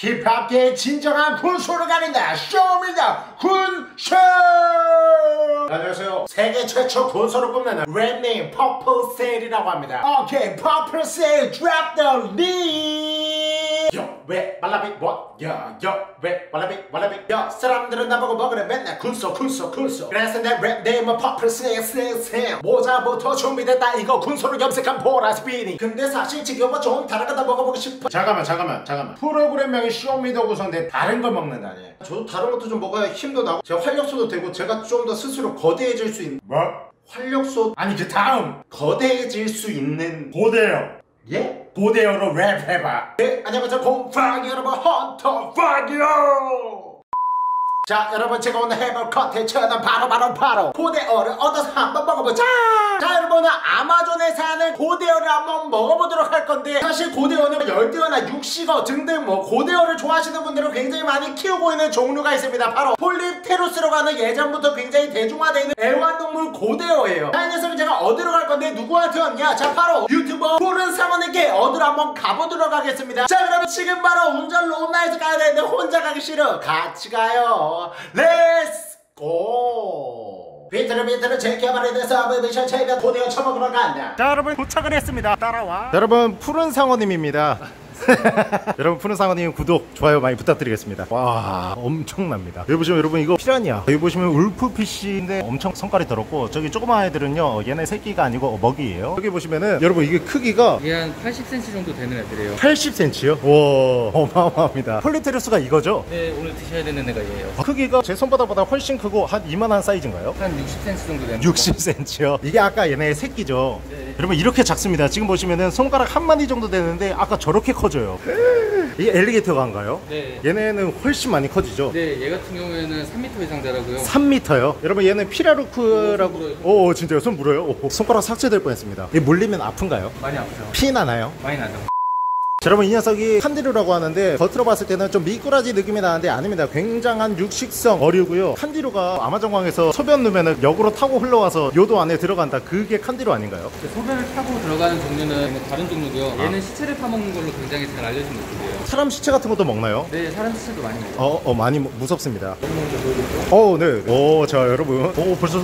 힙합계의 진정한 군소를 가린다. 쇼미더 군쇼. 안녕하세요. 세계 최초 군소를 뽐내는 랩네임 퍼플세일이라고 합니다. 오케이, 퍼플세일 drop the lead. 요, 왜 말라비 what? 야, 왜 말라비 야, 사람들은 나보고 먹으래 맨날 군소. 그래서 내 랩네임은 퍼플세일. 모자부터 준비됐다. 이거 군소를 염색한 보라색 비니. 근데 사실 지금은 좀 다른 거 다 먹어보고 싶어. 잠깐만. 프로그램명이 쇼미더 구성인데 다른 걸 먹는다니. 저도 다른 것도 좀 먹어야 힘도 나고 제가 활력소도 되고 제가 좀 더 스스로 거대해질 수 있는. 뭐? 활력소 아니 그 다음 거대해질 수 있는 고대어. 예? 고대어로 랩해봐. 네, 안녕하세요 곰팡이 여러분, 헌터 파기요. 자 여러분, 제가 오늘 해볼 컨텐츠는 바로 고대어를 얻어서 한번 먹어보자. 자 여러분은 아마존에 사는 고대어를 한번 먹어보도록 할 건데, 사실 고대어는 열대어나 육식어 등등 뭐 고대어를 좋아하시는 분들은 굉장히 많이 키우고 있는 종류가 있습니다. 바로 폴립테루스라고 하는 예전부터 굉장히 대중화되어 있는 애완동물 고대어예요. 자, 이 녀석을 제가 얻으러 갈 건데 누구한테 얻냐? 자 바로 유튜버 푸른 상어님께 얻으러 한번 가보도록 하겠습니다. 자 그러면 지금 바로 운전 롬나에서 가야 되는데 혼자 가기 싫어. 같이 가요. 렛츠 고! 비트를 제껴버려야 돼서 미션 제가 고대어 쳐먹으러 간다. 자 여러분, 도착을 했습니다. 따라와. 여러분, 푸른 상어님입니다. 여러분, 푸른 상어님 구독, 좋아요 많이 부탁드리겠습니다. 와, 엄청납니다. 여기 보시면 여러분, 이거 피라니아. 여기 보시면 울프피쉬인데 엄청 성깔이 더럽고, 저기 조그만 애들은요 얘네 새끼가 아니고 먹이에요. 여기 보시면은 여러분, 이게 크기가 이게 한 80cm 정도 되는 애들이에요. 80cm요? 와, 어마어마합니다. 폴리테루스가 이거죠? 네, 오늘 드셔야 되는 애가 얘예요. 크기가 제 손바닥보다 훨씬 크고 한 이만한 사이즈인가요? 한 60cm 정도 되는. 60cm요? 이게 아까 얘네 새끼죠? 네. 여러분, 이렇게 작습니다. 지금 보시면은 손가락 한 마디 정도 되는데 아까 저렇게 커져요. 이게 엘리게이터가인가요? 네. 얘네는 훨씬 많이 커지죠? 네, 얘 같은 경우에는 3m 이상 자라고요. 3m요? 여러분, 얘는 피라루크라고. 오, 진짜요? 손 물어요? 오, 손가락 삭제될 뻔했습니다. 얘 물리면 아픈가요? 많이 아프죠. 피 나나요? 많이 나죠. 자, 여러분, 이 녀석이 칸디루라고 하는데 겉으로 봤을 때는 좀 미꾸라지 느낌이 나는데 아닙니다. 굉장한 육식성 어류고요. 칸디루가 아마존강에서 소변 누면은 역으로 타고 흘러와서 요도 안에 들어간다. 그게 칸디루 아닌가요? 소변을 타고 들어가는 종류는 다른 종류고요. 얘는 시체를 파먹는 걸로 굉장히 잘 알려진 모습이에요. 사람 시체 같은 것도 먹나요? 네, 사람 시체도 많이 먹어요. 많이 무섭습니다. 네. 자, 여러분. 벌써.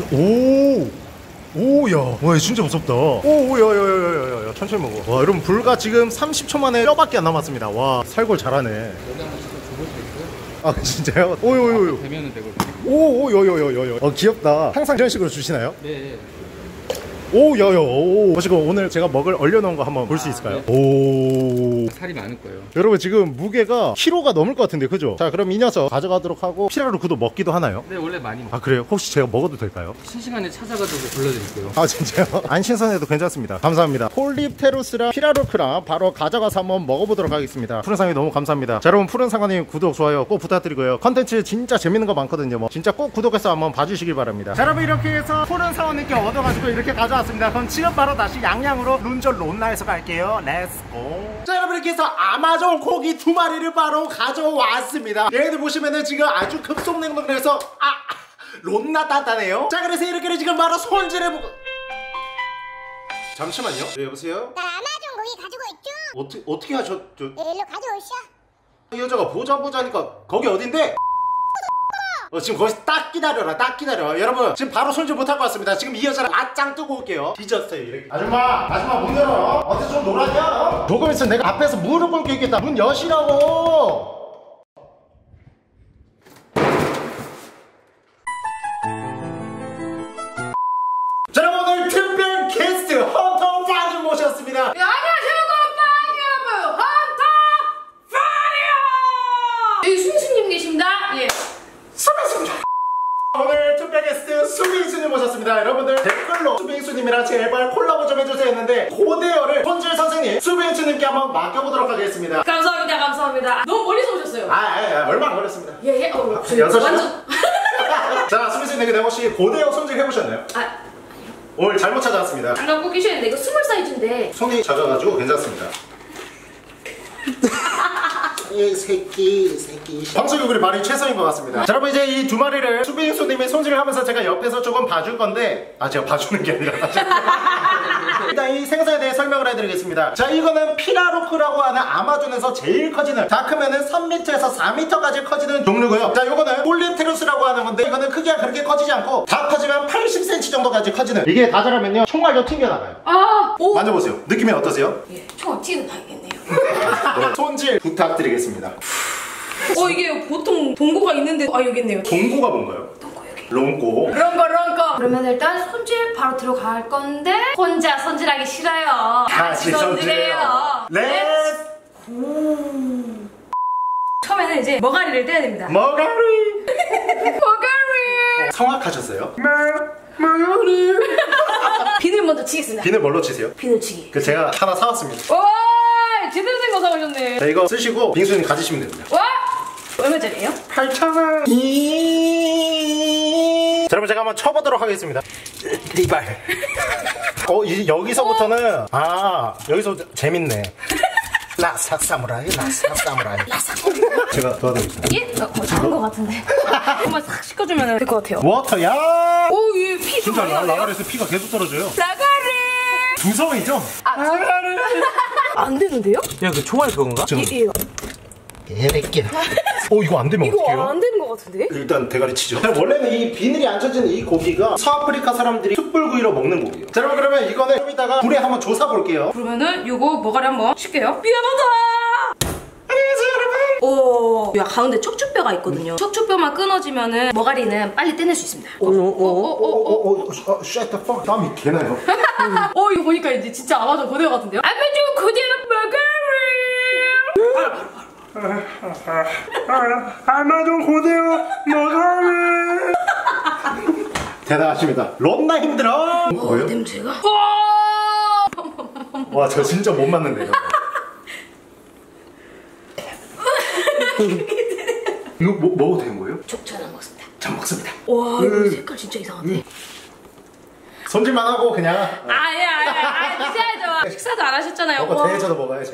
오야, 와, 진짜 무섭다. 오야야야야야, 천천히 먹어. 와, 여러분, 불과 지금 30초 만에 뼈밖에 안 남았습니다. 와, 살골 잘하네. 여기 한번 직접 줘볼 수 있어요? 아, 진짜요? 오요요요. 되면은 되고. 오요요요요. 귀엽다. 항상 이런 식으로 주시나요? 네. 오야야. 지금 오늘 제가 먹을 얼려놓은 거 한번 볼 수 있을까요? 네. 오. 살이 많을 거예요. 여러분, 지금 무게가 키로가 넘을 것 같은데, 그죠? 자, 그럼 이 녀석 가져가도록 하고, 피라루크도 먹기도 하나요? 네, 원래 많이 먹어요. 아, 그래요? 혹시 제가 먹어도 될까요? 실시간에 찾아가지고 불러드릴게요. 아, 진짜요? 안 신선해도 괜찮습니다. 감사합니다. 폴립테루스랑 피라루크랑 바로 가져가서 한번 먹어보도록 하겠습니다. 푸른 상어님 너무 감사합니다. 자, 여러분, 푸른 상어님 구독, 좋아요 꼭 부탁드리고요. 컨텐츠 진짜 재밌는 거 많거든요. 뭐 진짜 꼭 구독해서 한번 봐주시길 바랍니다. 자, 여러분, 이렇게 해서 푸른 상어님께 얻어가지고 이렇게 가져왔습니다. 그럼 지금 바로 다시 양양으로 룬저 론나에서 갈게요. 렛츠고. 자, 여러분, 이렇게 해서 아마존 고기 2마리를 바로 가져왔습니다. 얘들 보시면은 지금 아주 급속냉동을 해서 론나 단단해요. 자, 그래서 이렇게 지금 바로 손질해보고. 잠시만요. 네, 여보세요? 나 아마존 고기 가지고 있죠? 어떻게 하셨죠? 일로 가져오셔. 이 여자가 보자니까 거기 어딘데? 지금 거기서 딱 기다려. 여러분, 지금 바로 손질 못할 것 같습니다. 지금 이 여자를 맞짱 뜨고 올게요. 뒤졌어요, 이렇게. 아줌마 문 열어. 어디 좀 놀았냐? 조금 있으면 내가 앞에서 무릎 꿇고 있겠다. 문 여시라고. 자, 여러분, 오늘 특별 게스트 헌터 파니 모셨습니다. 안녕하세요, 여러분. 헌터 파니요. 여기 수민수님 계십니다. 예. 수빈수님. 오늘 특별 게스트 수빈수님 모셨습니다. 여러분들 댓글로 수빈수님이랑 제발 콜라보 좀 해주세요 했는데, 고대어를 손질 선생님 수빈수님께 한번 맡겨보도록 하겠습니다. 감사합니다. 너무 멀리서 오셨어요. 얼마 안 걸렸습니다. 예. 6시간? 완전. 자, 수빈수님, 근데 혹시 고대어 손질 해보셨나요? 오늘 잘못 찾아왔습니다. 안 갖고 계시는데 이거 스몰 사이즈인데. 손이 작아가지고 괜찮습니다. 이 새끼. 방송국이 말이 최선인 것 같습니다. 자, 여러분, 이제 이 2마리를 수빈수님이 손질을 하면서 제가 옆에서 조금 봐줄 건데, 제가 봐주는 게 아니라 일단 일단 이 생선에 대해 설명을 해드리겠습니다. 자, 이거는 피라로크라고 하는 아마존에서 제일 커지는, 다 크면은 3m에서 4m까지 커지는 종류고요. 자, 요거는 폴리테루스라고 하는 건데, 이거는 크기가 그렇게 커지지 않고 다 커지면 80cm 정도까지 커지는, 이게 다 자라면요 총알도 튕겨나가요. 아, 오. 만져보세요. 느낌이 어떠세요? 예, 총알 튀는 당이겠네요. 손질 부탁드리겠습니다. 이게 보통 동고가 있는데, 여기 있네요. 동고가 뭔가요? 동고 여기. 롱고. 런거. 그러면 일단 손질 바로 들어갈 건데, 혼자 손질하기 싫어요. 같이 손질해요. 렛츠. 처음에는 이제 머가리를 떼야 됩니다. 머가리. 머가리. 성악하셨어요? 머가리. 비늘 먼저 치겠습니다. 비늘 뭘로 치세요? 비늘 치기. 그 제가 하나 사왔습니다. 와, 제대로 된 거 사오셨네. 자, 이거 쓰시고 빙수님 가지시면 됩니다. 와, 얼마짜리예요? 8,000원. 자, 여러분 제가 한번 쳐보도록 하겠습니다. 리발. 여기서부터는 여기서 재밌네. 라삭 사무라이, 라삭 사무라이. 제가 도와드리겠습니다. 예? 잘한 거 같은데. 한번 싹 씻어주면 될 것 같아요. 워터야. 오, 얘 피 좀 진짜 많이 나네요. 라가리에서 피가 계속 떨어져요. 라가리. 두성이죠? 안 되는데요? 야, 그 총알 그건가? 예. 개새끼야. 이거 안 되면 이거 어떡해요? 안 되는 것 같은데? 일단 대가리 치죠. 원래는 이 비늘이 안 쳐진 이 고기가 서아프리카 사람들이 숯불구이로 먹는 고기예요. 자, 여러분 그러면 이거는 좀 이따가 불에 한번 조사 볼게요. 그러면은 요거 머가리 한번 쉴게요. 미안하다. 안녕하세요, 여러분. 오, 야, 가운데 척추뼈가 있거든요. 척추뼈만 끊어지면은 머가리는 빨리 떼낼 수 있습니다. Shut the fuck. 땀이 개나요. 이거 보니까 이제 진짜 아마존 고대어 같은데요? 아마존 고대어 머가리. 아마존 고대요 머가리. 대단하십니다. 런나 힘들어. 뭐예요? 냄새가. 와, 저 진짜 못 맞는데요. 이거 먹어도 되는 거예요? 족전 안 먹습니다. 잘 먹습니다. 와, 이거 색깔 진짜 이상한데. 손질만 하고 그냥 아니야, 드셔야죠. 식사도 안 하셨잖아요. 먹어 대해져도 먹어야지.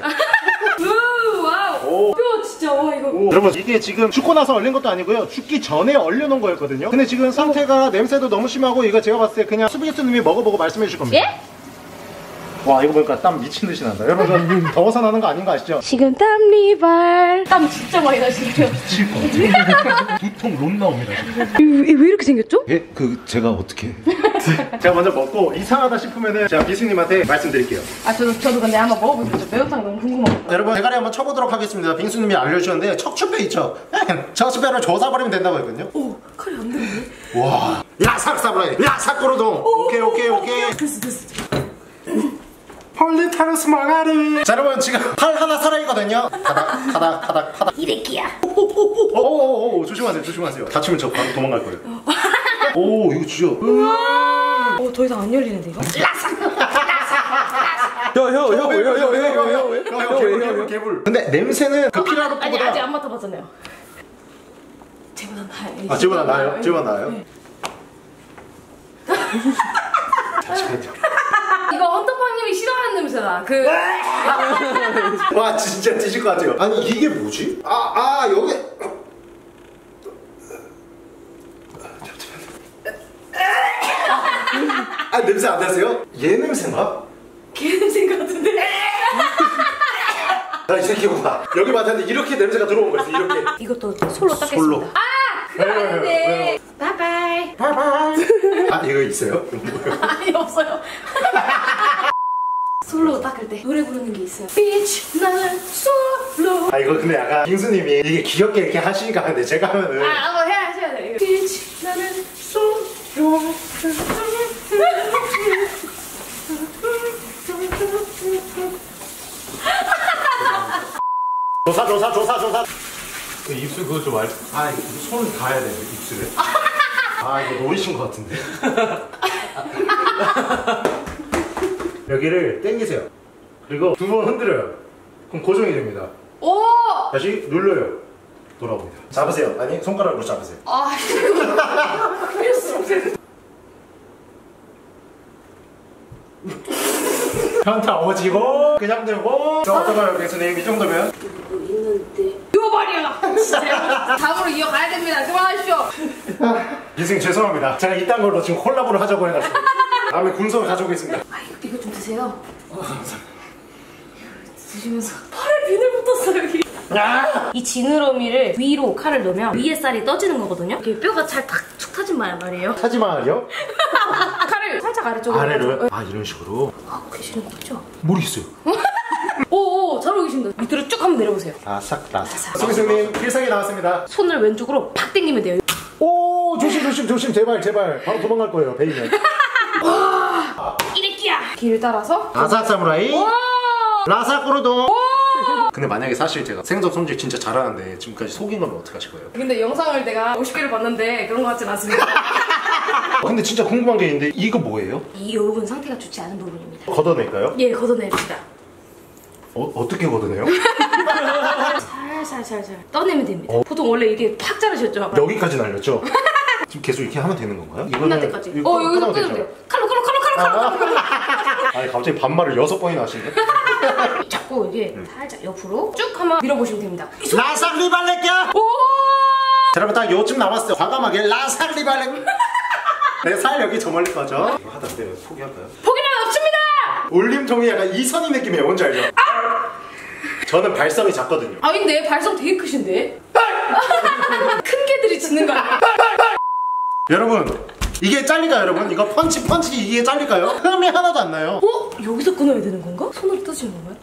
와우. 뼈 진짜, 이거. 여러분 이게 지금 죽고 나서 얼린 것도 아니고요, 죽기 전에 얼려놓은 거였거든요. 근데 지금 상태가 냄새도 너무 심하고, 이거 제가 봤을 때 그냥 수비게스님이 먹어보고 말씀해 주실 겁니다. 예? 와, 이거 보니까 땀 미친 듯이 난다. 여러분 더워서 나는 거 아닌 거 아시죠? 지금 땀 리발. 땀 진짜 많이 나시네요. 두통 론 나옵니다. 왜 이렇게 생겼죠? 예? 제가 어떻게 제가 먼저 먹고 이상하다 싶으면은 제가 비수님한테 말씀드릴게요. 저도 근데 한번 먹어보세요. 매운탕 너무 궁금하고. 여러분 대가리 한번 쳐보도록 하겠습니다. 빙수님이 알려주셨는데 척추뼈 있죠? 척추뼈를 조사버리면 된다고 했거든요. 오, 칼이 안 되네. 와, 야삭 사브라이, 야삭 꼬르동. 오케이. 됐어. 폴리테루스 머가리. 자, 여러분 지금 팔 하나 살아있거든요. 파닥. 이래끼야. 오, 조심하세요. 다치면 저 바로 도망갈 거예요. 오, 이거 진짜. 더 이상 안 열리는데 이거? 개불. 근데 냄새는 그 아니, 아직 피라로크보다. 안 맡아봤잖아요. 쟤보다 나아요. 쟤보다 나아요? 쟤보다 나아요? 네. 잠시만요. 이거 헌터팡님이 싫어하는 냄새다. 와, 진짜 뒤질 것 같아요. 아니 이게 뭐지? 여기. 냄새 안 나세요? 얘 냄새인가? 걔 냄새 같은데? 이 새끼구나. 여기 맡았는데 이렇게 냄새가 들어온 거였어. 이렇게. 이것도 솔로 닦겠습니다. 솔로. 그거 아닌데. 바이바이. 이거 있어요? 아니, 없어요. 솔로 닦을 때 노래 부르는 게 있어요. Bitch, 나는 솔로. 이거 근데 약간 빙수님이 이게 귀엽게 이렇게 하시니까 하는데 제가 하면은. 한번 하셔야 돼요. Bitch, 나는 솔로. 조사. 그 입술 그거 좀 손을 닿아야 돼, 입술에. 이거 노리신 것 같은데. 여기를 당기세요. 그리고 두 번 흔들어요. 그럼 고정이 됩니다. 오! 다시 눌러요. 돌아옵니다. 잡으세요. 아니, 손가락으로 잡으세요. 현타 오지고 그냥 들고. 저 어떤가요, 교수님? 이 정도면? 이거 말이야. 진짜. 다음으로 이어가야 됩니다. 그만하십시오. 교수님 죄송합니다. 제가 이딴 걸로 지금 콜라보를 하자고 해가지고 다음에 군소를 가져오겠습니다. 이거 좀 드세요. 드세요. 드시면서 팔에 비늘 붙었어요 여기. 이 지느러미를 위로 칼을 넣으면 위에 살이 떠지는 거거든요. 이게 뼈가 잘 탁 타진 말이에요. 하지 마요. 칼을 살짝 아래쪽으로. 아래로. 아 이런 식으로. 하고 계시는 거죠? 모르겠어요. 오오 잘하고 계십니다. 밑으로 쭉 한번 내려보세요. 라삭. 송이승님 필살기 나왔습니다. 손을 왼쪽으로 팍 당기면 돼요. 오 조심 제발 바로 도망갈 거예요 베이면. 이래끼야. 길을 따라서. 라삭 사무라이. 와. 라삭으로도. 근데 만약에 사실 제가 생선 손질 진짜 잘하는데 지금까지 속인 거면 어떡하실 거예요? 근데 영상을 내가 50개를 봤는데 그런 거 같진 않습니다. 근데 진짜 궁금한 게 있는데 이거 뭐예요? 이 부분 상태가 좋지 않은 부분입니다. 걷어낼까요? 예, 걷어냅시다. 어떻게 걷어내요? 살살 떠내면 됩니다. 보통 원래 이게 팍 자르셨죠? 여기까지 날렸죠? 지금 계속 이렇게 하면 되는 건가요? 끝날 때까지. 여기서 끊으면 돼요. 칼로. 아니 갑자기 반말을 6번이나 하시네. 자꾸 이게 살짝 옆으로 쭉 한번 밀어보시면 됩니다. 라삭 리발레끼야! 오! 자, 여러분 딱 요쯤 남았을 때 과감하게 라삭 리발레. 내가 살 여기 저 멀리 가죠? 이거 하다 근데 포기할까요? 포기는 없습니다! 올림통이 약간 이선희 느낌이에요. 뭔지 알죠? 저는 발성이 작거든요. 아닌데 발성 되게 크신데? 큰 개들이 짖는 거 아니야? 여러분 이게 잘릴까요 여러분? 이거 펀치 이게 잘릴까요? 흠이 하나도 안 나요. 여기서 끊어야 되는 건가? 손으로 뜨시는 건가요?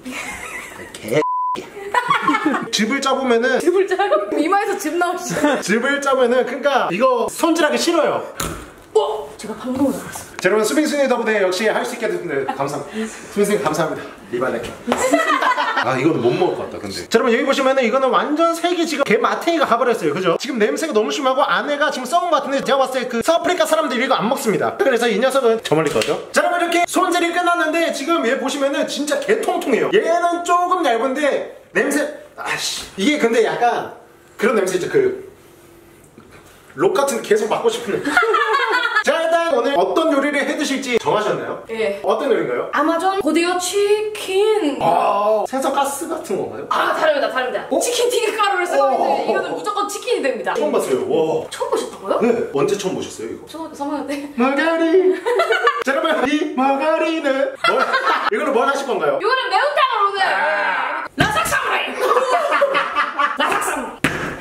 즙을 짜보면은 즙을 짜요? 이마에서 즙 나오시죠? 즙을 짜면은 그러니까 이거 손질하기 싫어요. 제가 방금을 알았어요. 자, 여러분 수빈수님 덕분에 역시 할 수 있게 됐는데 감사합니다. 수빈수님 감사합니다. 리발레. 아 이거는 못 먹을 것 같다 근데. 자, 여러분 여기 보시면은 이거는 완전 색이 지금 개 마탱이가 가버렸어요. 그죠? 지금 냄새가 너무 심하고 안에가 지금 썩은 것 같은데 제가 봤을 때 그 서아프리카 사람들이 이거 안 먹습니다. 그래서 이 녀석은 저 멀리 거죠. 자, 여러분 이렇게 손질이 끝났는데 지금 얘 보시면은 진짜 개 통통해요. 얘는 조금 얇은데 냄새 아씨 이게 근데 약간 그런 냄새 있죠. 그 록 같은 데 계속 맡고 싶은 냄새. 자, 일단 오늘 어떤 요리를 해드실지 정하셨나요? 예. 어떤 요리인가요? 아마존 고대어 치킨. 생선 가스 같은 건가요? 다릅니다. 치킨 튀김 가루를 쓰고 있는데 이거는 무조건 치킨이 됩니다. 처음 봤어요. 와. 처음 보셨다고요? 네. 언제 처음 보셨어요 이거? 초등학교 3학년 때. 마가리. 자, 여러분 이 마가리는 이거를 뭘 하실 건가요? 이거는 매운탕으로 오늘 라삭 사무라이. 라삭 사무라이.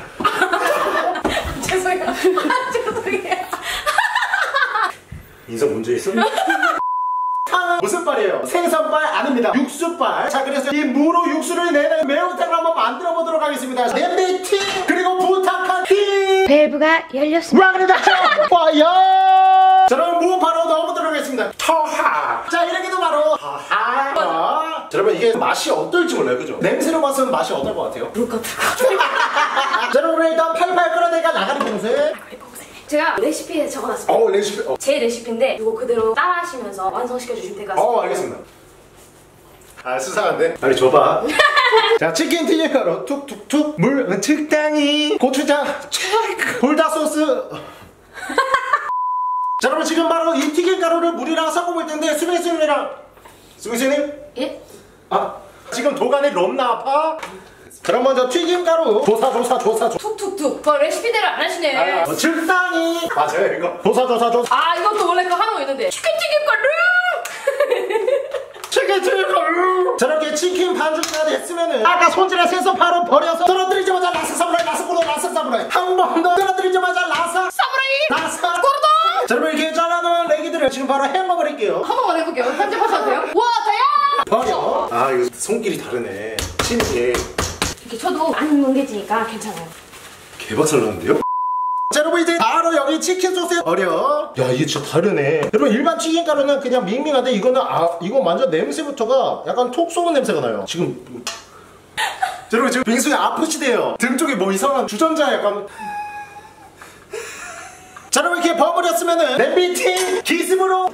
죄송해요. 죄송해요. 인성 문제 있어? 탕은 무슨 빨이에요? 생선빨 아닙니다. 육수빨. 자, 그래서 이 무로 육수를 내는 매운탕을 한번 만들어 보도록 하겠습니다. 냄비 팀 그리고 부탁한 팀. 밸브가 열렸습니다. 마그리다 파이어. 자, 그럼 무 바로 넣어보도록 하겠습니다. 터하. 자, 이렇게도 바로 터하. 자, 여러분 이게 맛이 어떨지 몰라요, 그죠? 냄새로 봐서는 맛이 어떨 것 같아요? 룩 같은 거. 자, 여러분 일단 팔팔 끓어내가 나가리 봉쇄. 제가 레시피에 적어놨습니다. 레시피. 제 레시피인데 이거 그대로 따라하시면서 완성시켜 주시면 될 것 같습니다. 알겠습니다. 아, 수상한데? 빨리 줘봐. 자, 치킨 튀김가루 툭툭툭 물 적당히 고추장 불닭 소스. 자, 여러분 지금 바로 이 튀김가루를 물이랑 섞어볼 텐데 수빈수님이랑 예? 지금 도가니 롬나 아파? 그럼 먼저 튀김가루 조사 툭툭툭. 그 레시피대로 안 하시네. 적당히 맞아요 이거? 조사 이것도 원래 그 하는 거 있는데 치킨 튀김가루. 저렇게 치킨 반죽가 됐으면은 아까 손질한 생선 바로 버려서 떨어뜨리자마자 라삭 사무라이 한 번 더 떨어뜨리자마자 라삭 꼬르동. 자, 여러분 이렇게 잘라놓은 레기들을 지금 바로 헹궈버릴게요. 한 번만 해볼게요. 편집하셔도 돼요? 와 대요. 버려. 이거 손길이 다르네. 신기해. 이렇게 쳐도 안 뭉개지니까 괜찮아요. 개박살 나는데요? 자, 여러분 이제 바로 여기 치킨 소스에 버려. 야, 이게 진짜 다르네. 여러분 일반 튀김가루는 그냥 밍밍한데 이거는 이거 완전 냄새부터가 약간 톡 쏘는 냄새가 나요. 지금 자, 여러분 지금 빙수에 아프시대요. 등 쪽에 뭐 이상한 주전자 약간. 자, 여러분 이렇게 버무렸으면은 냄비팀 기습으로.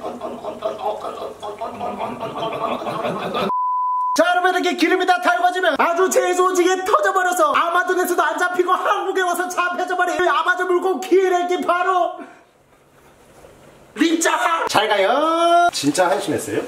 자, 여러분 이렇게 기름이 다 달궈지면 아주 재소지게 터져버려서 아마존에서도 안 잡히고 한국에 와서 잡혀져버린 아마존 물고기 기레기 바로 립자. 잘 가요. 진짜 한심했어요?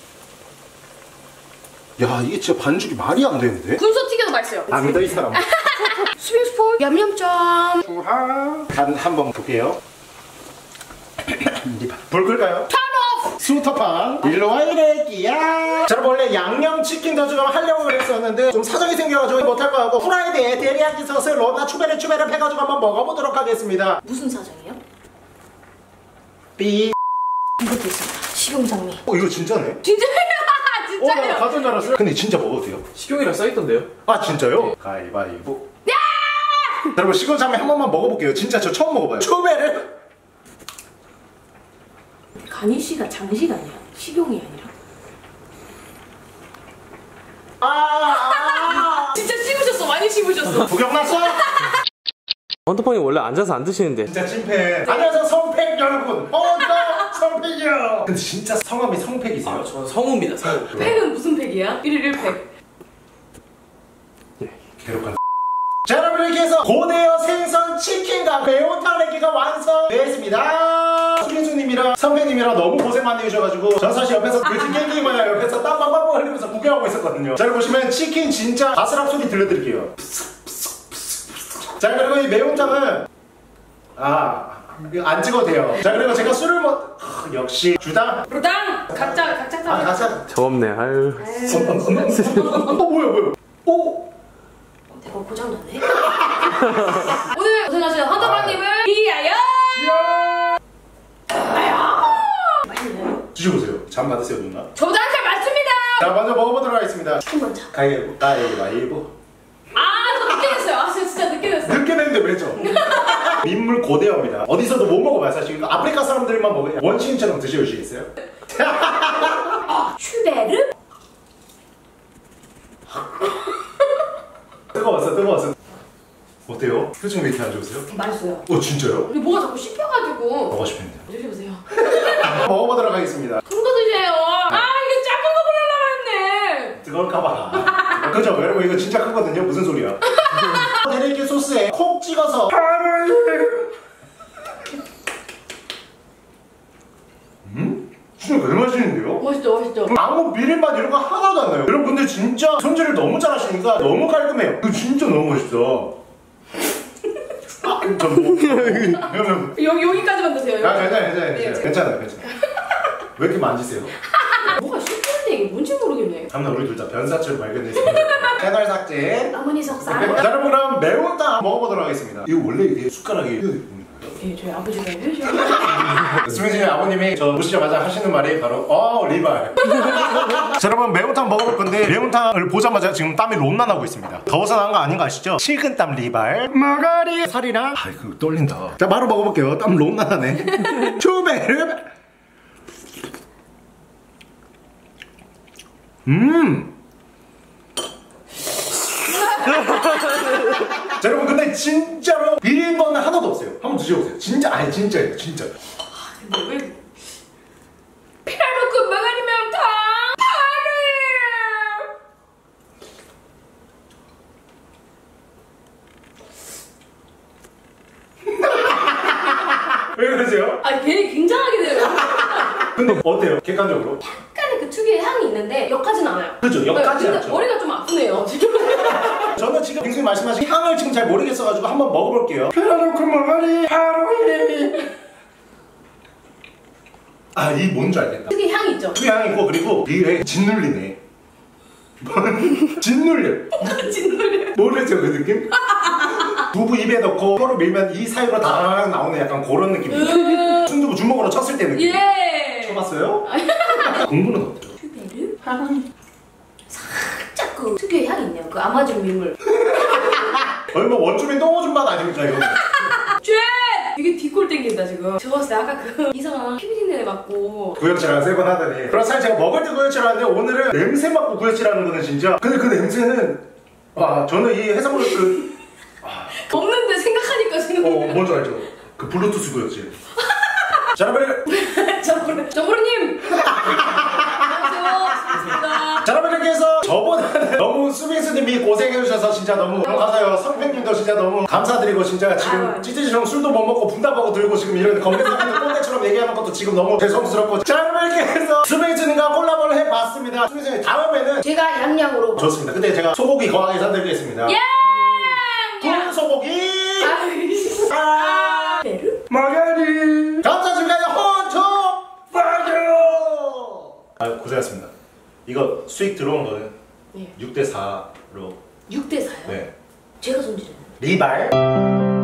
야, 이게 진짜 반죽이 말이 안 되는데? 군소 튀겨도 맛있어요. 안 믿어 이 사람. 스윙스포 얌얌점. 간 한번 볼게요. 불 끌까요? Turn off. 수터팡 일로 와 이래끼야. 자, 여러분 원래 양념치킨 더주가 하려고 그랬었는데 좀 사정이 생겨가지고 못할 거 같고 후라이드에 데리야끼 소스 로나 추베르 해가지고 한번 먹어보도록 하겠습니다. 무슨 사정이요? 삐. 이것도 있습니다. 식용장미. 이거 진짜네? 진짜요? 나 진짜요? 가전 줄 알았어요. 근데 진짜 먹어도 돼요? 식용이라 써있던데요? 아 진짜요? 가위바위보. 여러분 식용장미 한 번만 먹어볼게요. 진짜 저 처음 먹어봐요. 추베르. 가니쉬가 장식 아니야? 식용이 아니라? 진짜 씹으셨어. 많이 씹으셨어. 구경 났어? 헌터팡이 원래 앉아서 안 드시는데. 진짜 찐팬. 안녕하세요 성팩 여러분. 저 성팩이요. 근데 진짜 성함이 성팩이세요? 저는 성우입니다, 성우. 팩은 무슨 팩이야? 1일 1팩. 괴롭한. 자, 여러분 이렇게 해서 고대어 생선 치킨과 매운탕 레기가 완성되었습니다. 수민수님이랑 선배님이랑 너무 고생 많이 해주셔가지고 전 사실 옆에서 그지 깽깽이만 옆에서 땀 빵빵빵 흘리면서 구경하고 있었거든요. 자, 여기 보시면 치킨 진짜 바스락 소리 들려드릴게요. 자, 그리고 이 매운탕은 안 찍어도 돼요. 자, 그리고 제가 술을 역시 주당. 루당! 각자 가자. 저없네, 아유. 뭐야. 오. 대박 고장났네. 오늘 고생하신 헌터팡님을 위하여! 맛있네요. 드셔보세요. 잠 받으세요 누나. 저도 한살 맞습니다! 자, 먼저 먹어보도록 하겠습니다. 치킨 먼저. 가위바위보. 저 늦게 됐어요. 저 진짜 늦게 됐어요. 늦게 됐는데 왜죠? 민물 고대어입니다. 어디서도 못 먹어봐요 사실. 이거 아프리카 사람들만 먹어요. 원시인처럼 드셔주시겠어요? 추베르? 뜨거웠어. 어때요? 표정 왜 이렇게 안 좋으세요? 맛있어요. 진짜요? 근데 뭐가 자꾸 씹혀가지고. 먹고 싶은데. 드셔보세요. 먹어보도록 하겠습니다. 큰 거 드세요. 이게 작은 거 보려고 했네. 뜨거울까봐. 그죠? 여러분 이거 진짜 크거든요. 무슨 소리야? 데리야끼 소스에 콕 찍어서. 진짜 왜 맛있는데요? 맛있죠? 아무 비린맛 이런 거 하나도 안 나요. 여러분들 진짜 손질을 너무 잘하시니까 너무 깔끔해요. 이거 진짜 너무 맛있어. 여기까지만 드세요. 괜찮아요. 왜 이렇게 만지세요? 뭐가 씹히는데 이게 뭔지 모르겠네. 다음날 우리 둘 다 변사체를 발견했습니다. 채널 삭제. 어머니 속상. 자, 여러분 그럼 매운탕 먹어보도록 하겠습니다. 이거 원래 이게 숟가락이 예, 저희 아버지가 해주셔서. 수민씨 아버님이 저 보시자마자 하시는 말이 바로 리발. 자, 여러분 매운탕 먹어볼 건데 매운탕을 보자마자 지금 땀이 롬난하고 있습니다. 더워서 나온 거 아닌 거 아시죠? 식은땀 리발 마가리 살이랑 이거 떨린다. 자, 바로 먹어볼게요. 땀 롬난하네. 추베르. 자, 여러분 근데 진짜로 비린 거는 하나도 없어요. 한번 드셔보세요. 진짜예요. 진짜. 근데 왜 피라노크 마가리 매운탕 왜 그러세요? 괜히 긴장하게 돼요. 근데 어때요? 객관적으로? 약간의 그 특유의 향이 있는데 역하진 않아요. 그죠? 역하진 근데 않죠. 머리가 좀 아프네요 지금. 저는 지금 빙수님 말씀하신 향을 지금 잘 모르겠어가지고 한번 먹어볼게요. 피라노크 마가리 하루이. 이 뭔지 알겠다. 특유의 향이 있죠? 그 향이 있고 그리고 뒤에 짓눌리네. 짓눌려. 진노래. 모르죠 그 느낌? 두부 입에 넣고 혀로 밀면 이 사이로 다라락 나오는 약간 그런 느낌이에요. 순두부 주먹으로 쳤을 때 느낌. 예. 쳐봤어요? 공부는 어때요? 추베르? 살짝 그 특유의 향이 있네요. 그 아마존 민물. 얼마 원주민 똥오줌 맛 아닙니까 이거? 쨘! 이게 뒷골 땡긴다 지금. 제가 봤을 때 아까 그 이상한 피비린내 맡고 구역질한 3번 하더니 그럼 사실 제가 먹을 때 구역질하는데 오늘은 냄새 맡고 구역질하는 거는 진짜 근데 그 냄새는 저는 이 해산물 없는데 생각하니까 지금 뭔지 알죠? 그 블루투스 구역질. 자, 여러분 정보르님 안녕하세요. 반갑습니다. 자, 여러분 이렇게 해서 저보다는 너무 수빈수님이 고생해주셔서 진짜 너무 감사해요. 성팬님도 진짜 너무 감사드리고 진짜 지금 찌찌처럼 술도 못 먹고 분다보고 들고 지금 이런 건배사님들 꼰대처럼 얘기하는 것도 지금 너무 죄송스럽고 자, 여러분 이렇게 해서 수빈수님과 콜라보를 해봤습니다. 수빈수님 다음에는 제가 양양으로 좋습니다. 근데 제가 소고기 거하게 사드리겠습니다. 군 소고기 베르? 마가리 감사드립니다. 헌터 파이어 이거 수익 들어온 거는 네. 6대 4로. 6대 4요? 네. 제가 손질했는데. 리발.